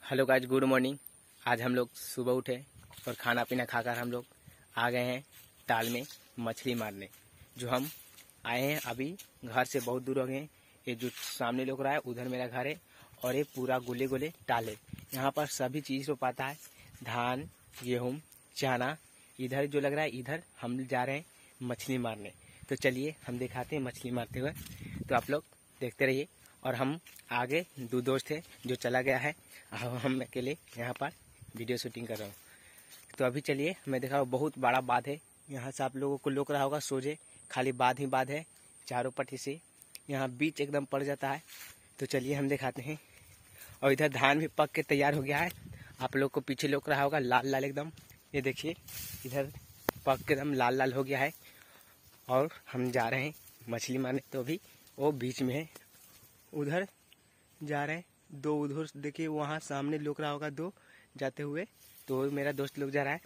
Hello guys, good morning. आज हम लोग सुबह उठे और खाना पीना खाकर हम लोग आ गए हैं ताल में मछली मारने। जो हम आए हैं अभी घर से बहुत दूर हो गए हैं। ये जो सामने लोग रहा है उधर मेरा घर है और ये पूरा गोले गोले ताल है। यहाँ पर सभी चीज़ रोपाता है, धान, गेहूँ, चना। इधर जो लग रहा है इधर हम जा रहे हैं मछली मारने। तो चलिए हम दिखाते हैं मछली मारते हुए, तो आप लोग देखते रहिए। और हम आगे दो दोस्त थे जो चला गया है, हम अकेले यहाँ पर वीडियो शूटिंग कर रहा हूँ। तो अभी चलिए मैं देखा बहुत बड़ा बाँध है। यहाँ से आप लोगों को लग रहा होगा सोझे खाली बाँध ही बाँध है, चारों पट्टी से यहाँ बीच एकदम पड़ जाता है। तो चलिए हम दिखाते हैं। और इधर धान भी पक के तैयार हो गया है। आप लोग को पीछे लग रहा होगा लाल लाल एकदम, ये देखिए इधर पक के एकदम लाल लाल हो गया है। और हम जा रहे हैं मछली मारने। तो अभी वो बीच में है, उधर जा रहे हैं दो, उधर देखिए वहाँ सामने लुक रहा होगा दो जाते हुए। तो मेरा दोस्त लोग जा रहा है।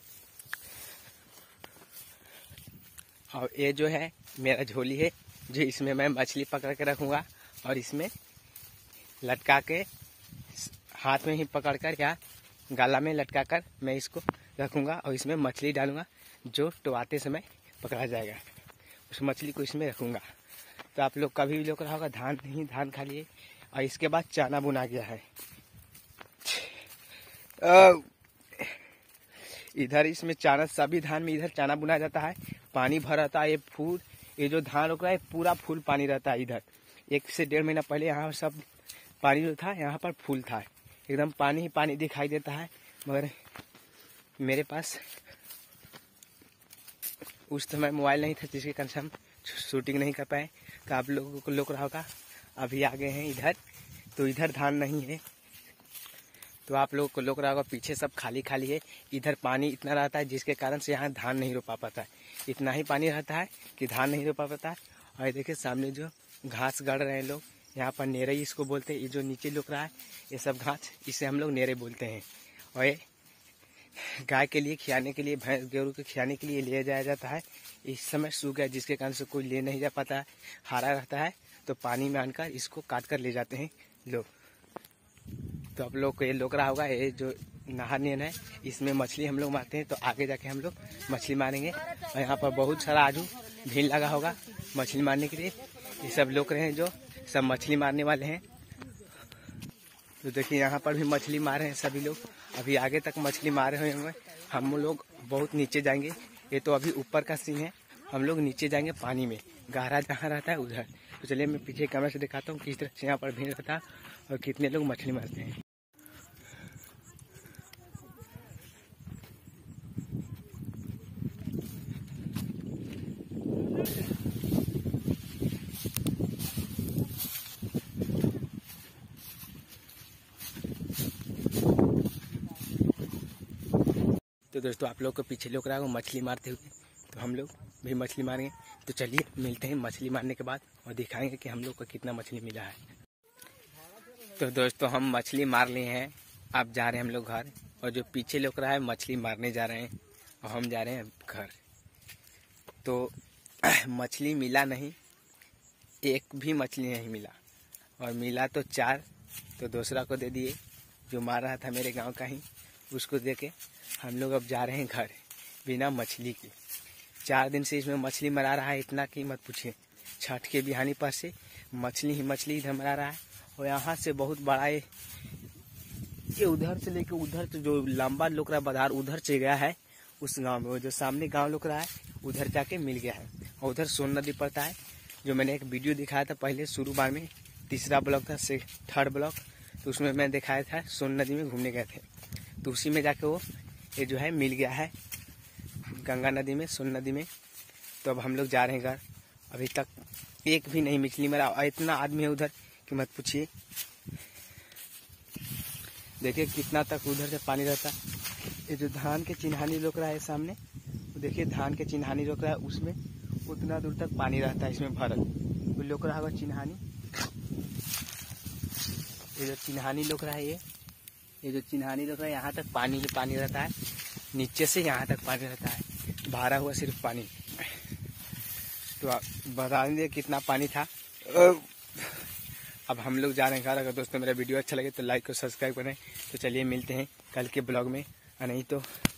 और ये जो है मेरा झोली है, जो इसमें मैं मछली पकड़ के रखूँगा और इसमें लटका के हाथ में ही पकड़कर या गाला में लटका कर मैं इसको रखूँगा और इसमें मछली डालूँगा। जो टुवाते समय पकड़ा जाएगा उस मछली को इसमें रखूँगा। तो आप लोग कभी भी लोग रहा होगा धान नहीं, धान खा लिए। और इसके बाद चना बुना गया है इधर, इसमें चना, सभी धान में इधर चना बुना जाता है। पानी भर रहता है, ये फूल, ये जो धान रोक रहा है पूरा फूल पानी रहता है। इधर 1 से 1.5 महीना पहले यहाँ सब पानी जो था यहाँ पर फूल था, एकदम पानी ही पानी दिखाई देता है। मगर मेरे पास उस समय मोबाइल नहीं था जिसके कारण से हम शूटिंग नहीं कर पाए। तो आप लोगों को लग रहा होगा अभी आ गए हैं इधर, तो इधर धान नहीं है। तो आप लोगों को लग रहा होगा पीछे सब खाली खाली है। इधर पानी इतना रहता है जिसके कारण से यहाँ धान नहीं रोपा पाता है। इतना ही पानी रहता है कि धान नहीं रोपा पाता है। और देखिए सामने जो घास गड़ रहे हैं लोग, यहाँ पर नेरई इसको बोलते हैं। ये जो नीचे लुक रहा है ये सब घास, इसे हम लोग नेरे बोलते हैं। और ये गाय के लिए खिलाने के लिए, भैंस गेरू के खिलाने के लिए ले जाया जाता है। इस समय सूख गया जिसके कारण से कोई ले नहीं जा पाता है, हरा रहता है। तो पानी में आनकर इसको काट कर ले जाते हैं लोग। तो आप लोग को ये लग रहा होगा ये जो नहर नेन है इसमें मछली हम लोग मारते हैं। तो आगे जाके हम लोग मछली मारेंगे। और यहाँ पर बहुत सारा आजू भीड़ लगा होगा मछली मारने के लिए। ये सब लोग रहे हैं जो सब मछली मारने वाले हैं। तो देखिए यहाँ पर भी मछली मार रहे हैं सभी लोग। अभी आगे तक मछली मारे हुए होंगे। हम लोग बहुत नीचे जाएंगे। ये तो अभी ऊपर का सीन है, हम लोग नीचे जाएंगे पानी में, गहरा जहाँ रहता है उधर। तो चलिए मैं पीछे कैमरा से दिखाता हूँ किस तरह से यहाँ पर भीड़ रहता है और कितने लोग मछली मारते हैं। तो दोस्तों आप लोग को पीछे लोग रहा है मछली मारते हुए, तो हम लोग भी मछली मारेंगे। तो चलिए मिलते हैं मछली मारने के बाद और दिखाएंगे कि हम लोग को कितना मछली मिला है। तो दोस्तों हम मछली मार लिए हैं, अब जा रहे हैं हम लोग घर। और जो पीछे लोग रहा है मछली मारने जा रहे हैं और हम जा रहे हैं घर। तो मछली मिला नहीं, एक भी मछली नहीं मिला। और मिला तो 4, तो दूसरा को दे दिए जो मार रहा था मेरे गाँव का ही, उसको दे के हम लोग अब जा रहे हैं घर बिना मछली के। 4 दिन से इसमें मछली मरा रहा है, इतना कि मत पूछिए। छठ के बिहानी पर से मछली ही मछली इधर मरा रहा है। और यहाँ से बहुत बड़ा ये उधर से लेके उधर से जो लंबा लुक रहा बाजार उधर से गया है उस गांव में। वो जो सामने गांव लुक रहा है उधर जाके मिल गया है। और उधर सोन नदी पड़ता है, जो मैंने एक वीडियो दिखाया था पहले शुरू बार में, 3रा ब्लॉक था से 3rd ब्लॉक। तो उसमें मैं दिखाया था सोन नदी में घूमने गए थे। तो उसी में जाके वो ये जो है मिल गया है गंगा नदी में, सोन नदी में। तो अब हम लोग जा रहे हैं घर। अभी तक एक भी नहीं मछली मरा। और इतना आदमी है उधर कि मत पूछिए। देखिए कितना तक उधर से पानी रहता है। ये जो धान के चिन्हानी रोक रहा है सामने, तो देखिए धान के चिन्हानी रोक रहा है, उसमें उतना दूर तक पानी रहता है इसमें भरल। तो लोक रहा होगा चिन्हानी, ये जो चिन्हानी लोक रहा है ये जो चिन्हानी रोक रहा है यहाँ तक पानी ही पानी रहता है। नीचे से यहाँ तक पानी रहता है, भरा हुआ सिर्फ पानी। तो आप बता देंगे कितना पानी था। अब हम लोग जा रहे हैं घर। अगर दोस्तों मेरा वीडियो अच्छा लगे तो लाइक और सब्सक्राइब करें। तो चलिए मिलते हैं कल के ब्लॉग में, नहीं तो